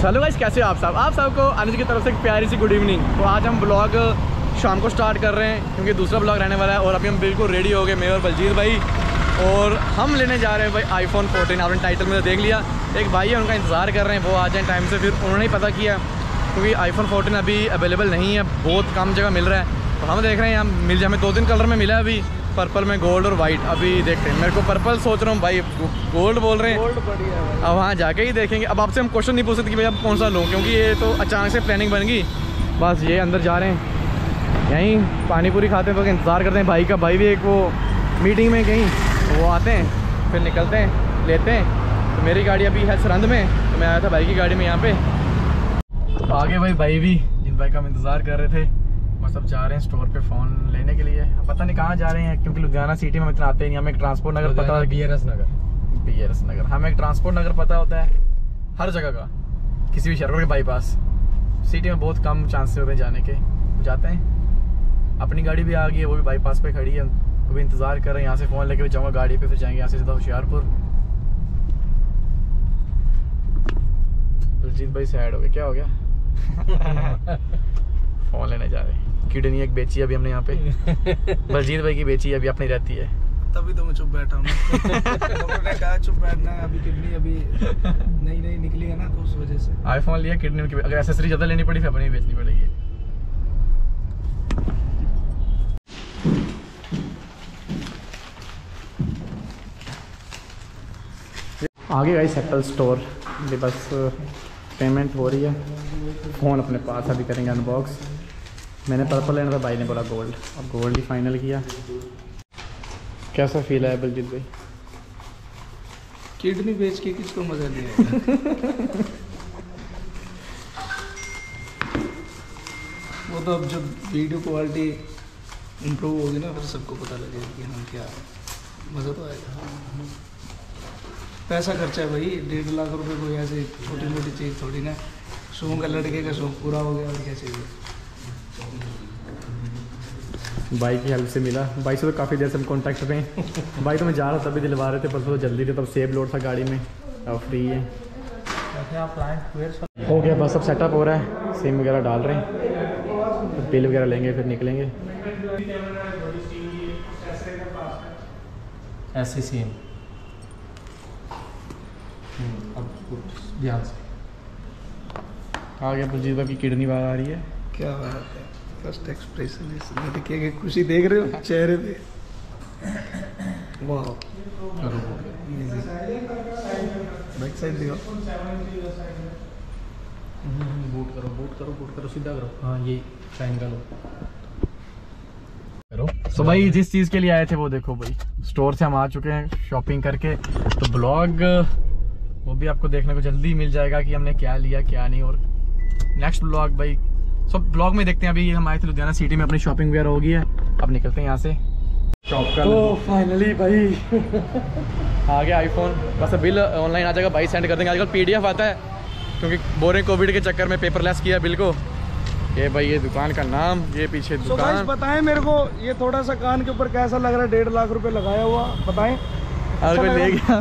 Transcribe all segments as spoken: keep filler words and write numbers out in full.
Hello guys, कैसे हो आप सब आप सबको अनुज की तरफ से एक प्यारी सी गुड इवनिंग। तो आज हम ब्लॉग शाम को स्टार्ट कर रहे हैं क्योंकि दूसरा ब्लॉग रहने वाला है। और अभी हम बिल्कुल रेडी हो गए, मैं और बलजीत भाई, और हम लेने जा रहे हैं भाई आईफोन फोर्टीन। आपने टाइटल में तो देख लिया। एक भाई है, उनका इंतज़ार कर रहे हैं, वो आ जाए टाइम से। फिर उन्होंने ही पता किया क्योंकि आईफोन फोर्टीन अभी अवेलेबल नहीं है, बहुत कम जगह मिल रहा है। तो हम देख रहे हैं यहाँ मिल जाए। हमें दो तीन कलर में मिला है अभी, पर्पल में, गोल्ड और वाइट। अभी देखते हैं, मेरे को पर्पल सोच रहा हूँ, भाई गोल्ड बोल रहे हैं। गोल्ड बढ़िया है। अब वहाँ जाके ही देखेंगे। अब आपसे हम क्वेश्चन नहीं पूछ सकते कि भाई आप कौन सा लूँ, क्योंकि ये तो अचानक से प्लानिंग बन गई। बस ये अंदर जा रहे हैं, यहीं पानी पूरी खाते हैं, तो इंतज़ार करते हैं भाई का। भाई भी एक वो मीटिंग में कहीं, वो आते हैं फिर निकलते हैं, लेते हैं। तो मेरी गाड़ी अभी है सरंद में, तो मैं आया था भाई की गाड़ी में यहाँ पे। तो आगे भाई भाई भी, जिन भाई का हम इंतज़ार कर रहे थे, बस अब जा रहे हैं स्टोर पे फ़ोन लेने के लिए। अब पता नहीं कहाँ जा रहे हैं, क्योंकि लुधियाना सिटी में हम इतना आते ही नहीं। हमें एक ट्रांसपोर्ट नगर पता है, बी आर एस नगर बी आर एस नगर हमें एक ट्रांसपोर्ट नगर पता होता है हर जगह का, किसी भी शहर के बाईपास। सिटी में बहुत कम चांसेस होते हैं जाने के, जाते हैं। अपनी गाड़ी भी आ गई है, वो भी बाईपास पे खड़ी है, वो भी इंतज़ार कर रहे हैं। यहाँ से फ़ोन लेके भी जाऊँगा गाड़ी पे, फिर जाएंगे यहाँ से सीधा होशियारपुर। बलजीत भाई सैड हो गया, क्या हो गया? फ़ोन लेने जा रहे हैं। किडनी एक बेची है अभी हमने यहाँ पे, बलजीत भाई की बेची है, अभी अपनी रहती है। तभी तो मैं चुप बैठा हूँ। डॉक्टर ने कहा चुप बैठना है, अभी किडनी अभी नई नई निकली है ना, तो उस वजह से आईफोन लिया, किडनी की अगर एसेसरी ज़्यादा लेनी पड़ी फिर अपनी बेचनी पड़ेगी। आगे गाइस एप्पल स्टोर, ये बस पेमेंट हो रही है, फ़ोन अपने पास अभी करेंगे अनबॉक्स। मैंने पर्पल लेना था, भाई ने बोला गोल्ड, अब गोल्ड ही फाइनल किया। कैसा फील है बलजीत भाई? किडनी बेच के किसको मजा नहीं आएगा। वो तो अब जब वीडियो क्वालिटी इम्प्रूव होगी ना, फिर सबको पता लगेगा कि हाँ क्या है, मज़ा तो आएगा। पैसा खर्चा है भाई, डेढ़ लाख रुपए कोई ऐसे छोटी मोटी चीज़ थोड़ी ना। शौक का लड़के का शौक पूरा हो गया, और क्या चाहिए। भाई की हेल्प से मिला, भाई से तो काफ़ी देर से हम कॉन्टैक्ट पे हैं। भाई तो मैं जा रहा था तभी दिलवा रहे थे, पर तो जल्दी थे, तब सेब लोड था गाड़ी में, अब फ्री है। हो गया बस, अब सेटअप हो रहा है, सिम वगैरह डाल रहे हैं, तो बिल वगैरह लेंगे, फिर निकलेंगे। ऐसे सेम अब ध्यान से आ गया बलजीत भाई की किडनी बाहर आ रही है। क्या बात है, फर्स्ट एक्सप्रेशन इसमें देखिए कि खुशी देख रहे हो चेहरे पे। वाह, बैक साइड दिखाओ। बूट करो बूट करो बूट करो सीधा करो, हाँ ये साइन करो करो। तो भाई जिस चीज़ के लिए आए थे वो देखो भाई, स्टोर से हम आ चुके हैं शॉपिंग करके। तो ब्लॉग वो भी आपको देखने को जल्दी मिल जाएगा कि हमने क्या लिया क्या नहीं। और नेक्स्ट ब्लॉग भाई सब ब्लॉग में देखते हैं। अभी हम आए थे लुधियाना सिटी में, अपनी शॉपिंग वगैरह हो गई है, अब निकलते हैं यहाँ से शॉप का। तो फाइनली भाई आ गया आईफोन, बस बिल ऑनलाइन आ जाएगा, भाई सेंड कर देंगे। आजकल पीडीएफ आता है, क्योंकि बोरिंग कोविड के चक्कर में पेपरलेस किया बिल को। ये भाई ये दुकान का नाम, ये पीछे so दुकान। बताएं मेरे को, ये थोड़ा सा कान के ऊपर कैसा लग रहा है? डेढ़ लाख रुपए लगाया हुआ, बताएं। और कोई ले गया?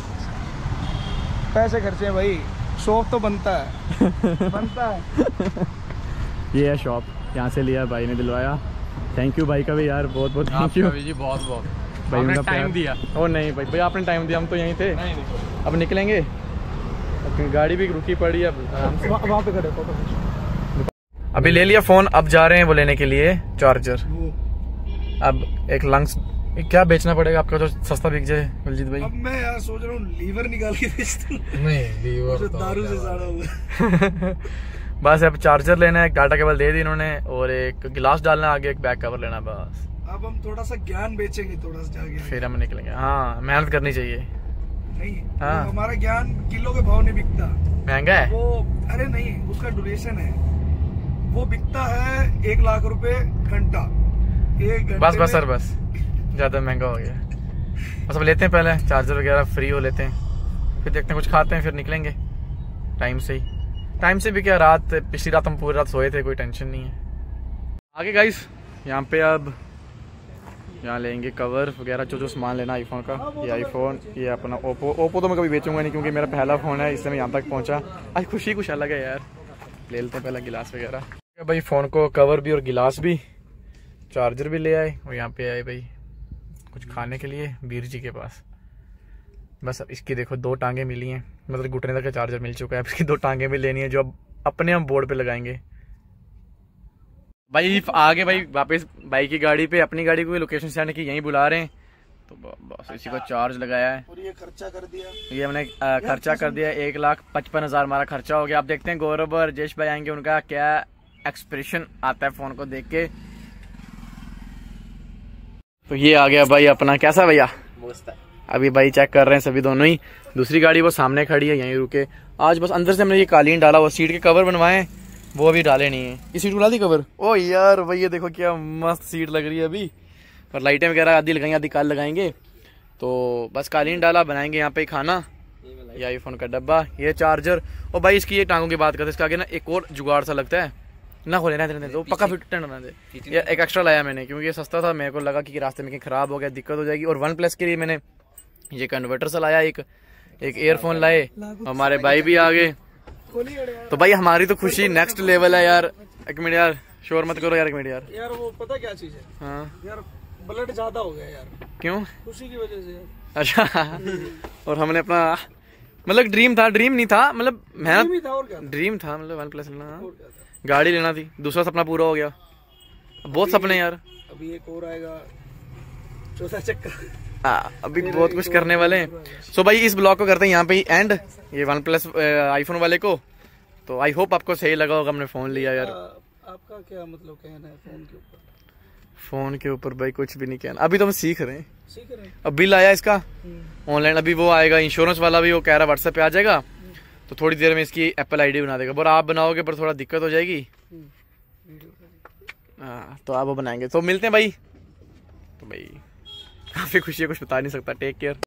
पैसे खर्चे हैं भाई, शौक तो बनता है। बनता है। ये है शॉप, यहाँ से लिया भाई ने, दिलवाया। थैंक यू भाई का भी यार, बहुत बहुत थैंक यू जी, बहुत बहुत भाई, आपने उनका टाइम दिया। ओ नहीं भाई भाई आपने टाइम दिया, हम तो यहीं थे। नहीं, नहीं। अब निकलेंगे, अपनी गाड़ी भी रुकी पड़ी है, वहाँ पे खड़े फोटो। अभी ले लिया फ़ोन, अब जा रहे हैं वो लेने के लिए चार्जर। अब एक लंग्स क्या बेचना पड़ेगा आपका जो सस्ता बिक जाए बलजीत भाई? अब मैं यार सोच रहा हूँ लीवर निकाल के बेचता हूँ। नहीं, लीवर तो दारू से साड़ा हुआ। बस अब चार्जर लेना है, डाटा केबल दे दी इन्होंने, और एक गिलास डालना है, आगे एक बैक कवर लेना, बस। अब हम थोड़ा सा ज्ञान बेचेंगे, थोड़ा सा जाके फिर हम निकलेंगे। हाँ, मेहनत करनी चाहिए। नहीं, हाँ। वो हमारा ज्ञान किलो के भाव नहीं बिकता, महंगा है वो। अरे नहीं, उसका ड्यूरेशन है, वो बिकता है एक लाख रुपए घंटा, एक घंटे बस बस सर बस, ज़्यादा महंगा हो गया। बस अब लेते हैं पहले चार्जर वगैरह, फ्री हो लेते हैं, फिर देखते हैं, कुछ खाते हैं, फिर निकलेंगे टाइम से ही। टाइम से भी क्या, रात पिछली रात हम पूरी रात सोए थे, कोई टेंशन नहीं है। आगे गाइस यहाँ पे अब यहाँ लेंगे कवर वगैरह जो जो सामान लेना आईफोन का। ये आईफोन, ये अपना ओप्पो। ओप्पो तो मैं कभी बेचूंगा नहीं क्योंकि मेरा पहला फ़ोन है, इससे मैं यहाँ तक पहुँचा। आज खुशी कुछ अलग है यार। ले लेते हैं पहला गिलास वगैरह भाई। फ़ोन को कवर भी और गिलास भी, चार्जर भी ले आए। और यहाँ पे आए भाई कुछ खाने के लिए वीर जी के पास। बस अब इसकी देखो दो टांगे मिली हैं, मतलब घुटने तक का चार्जर मिल चुका है। अब इसकी दो टांगे भी लेनी है जो अब अपने हम बोर्ड पे लगाएंगे। भाई आगे भाई वापस बाइक की गाड़ी पे, अपनी गाड़ी को लोकेशन सेंड की, यहीं बुला रहे हैं। तो बस इसी को चार्ज लगाया है और ये खर्चा कर दिया, ये हमने आ, खर्चा कर दिया। एक लाख पचपन हजार हमारा खर्चा हो गया। आप देखते हैं गौरव और राजेश भाई आएंगे, उनका क्या एक्सप्रेशन आता है फोन को देख के। तो ये आ गया भाई अपना, कैसा भैया? अभी भाई चेक कर रहे हैं सभी दोनों ही। दूसरी गाड़ी वो सामने खड़ी है, यहीं रुके। आज बस अंदर से हमने ये कालीन डाला, वो सीट के कवर बनवाए, वो अभी डाले नहीं है। ये सीट उड़ा दी कवर। ओ यार भाई ये देखो क्या मस्त सीट लग रही है अभी। और लाइटें वगैरह आधी लगाएंगे, आधी कल लगाएंगे। तो बस कालीन डाला, बनाएंगे यहाँ पे खाना। ये आईफोन का डब्बा, ये चार्जर। और भाई इसकी ये टांगों की बात करते हैं, इसका आगे ना एक और जुगाड़ सा लगता है ना, खोले रहते रहते तो पक्का फिट होना दे। ये एक एक्स्ट्रा लाया मैंने क्योंकि ये सस्ता था, मेरे को लगा कि रास्ते में कहीं खराब हो गया दिक्कत हो जाएगी। और वन प्लस के लिए मैंने ये कन्वर्टर सा लाया, एक एक ईयरफोन लाए। हमारे भाई भी आ गए। तो भाई हमारी तो खुशी नेक्स्ट लेवल है यार। एक मिनट यार, शोर मत करो यार, एक मिनट यार। यार वो पता क्या चीज है? हाँ यार ब्लड ज्यादा हो गया यार। क्यों? खुशी की वजह से यार। अच्छा। और हमने अपना मतलब ड्रीम था, ड्रीम नहीं था मतलब मेहनत था, और क्या ड्रीम था, मतलब वन प्लस लेना, गाड़ी लेना थी। दूसरा सपना पूरा हो गया। बहुत सपने यार। अभी एक और आएगा, चौथा चक्कर। हाँ अभी बहुत कुछ करने वाले हैं। सो भाई इस ब्लॉग को करते हैं यहाँ पे ही एंड, ये वन प्लस आईफोन वाले को। तो आई होप आपको सही लगा होगा, हमने फोन लिया यार। आपका क्या मतलब कहना है फोन के ऊपर? फोन के ऊपर भाई कुछ भी नहीं कहना, अभी तो हम सीख रहे हैं। सीख रहे हैं। अब बिल आया इसका ऑनलाइन, अभी वो आएगा इंश्योरेंस वाला भी, वो कह रहा व्हाट्सएप पे आ जाएगा। तो थोड़ी देर में इसकी एप्पल आईडी बना देगा, पर आप बनाओगे पर थोड़ा दिक्कत हो जाएगी। हाँ तो आप वो बनाएंगे। तो मिलते हैं भाई। तो भाई काफी खुशी है, कुछ बता नहीं सकता। Take care.